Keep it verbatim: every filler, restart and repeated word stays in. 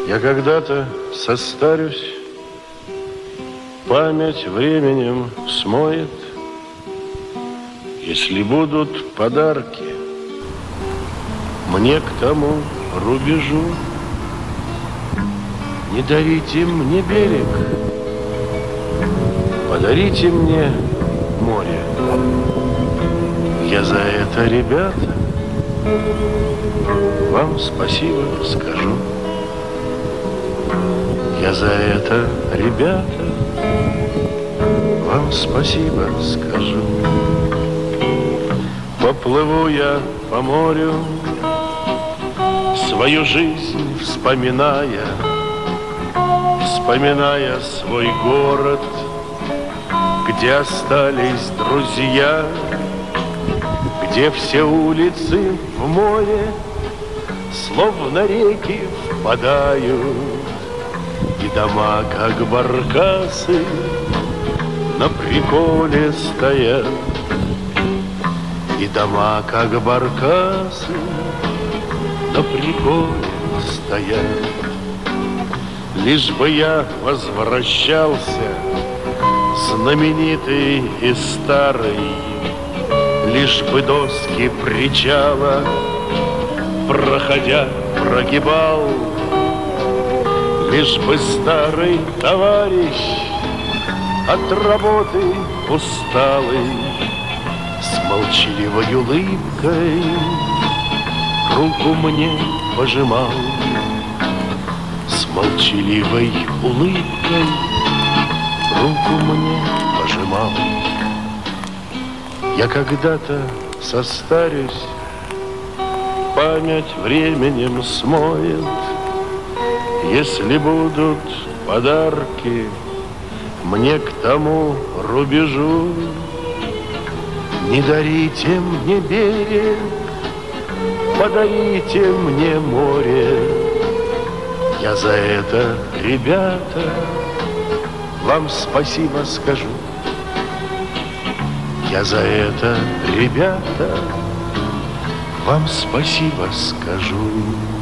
Я когда-то состарюсь, память временем смоет. Если будут подарки мне к тому рубежу, не дарите мне берег, подарите мне море. Я за это, ребята, вам спасибо скажу. Я за это, ребята, вам спасибо скажу. Поплыву я по морю, свою жизнь вспоминая, вспоминая свой город, где остались друзья, где все улицы в море словно реки впадают, и дома, как баркасы, на приколе стоят. И дома, как баркасы, на приколе стоят. Лишь бы я возвращался, знаменитый и старый, лишь бы доски причала, проходя, прогибал. Лишь бы старый товарищ от работы усталый с молчаливой улыбкой руку мне пожимал. С молчаливой улыбкой руку мне пожимал. Я когда-то состарюсь, память временем смоет. Если будут подарки мне к тому рубежу, не дарите мне берег, подарите мне море. Я за это, ребята, вам спасибо скажу. Я за это, ребята, вам спасибо скажу.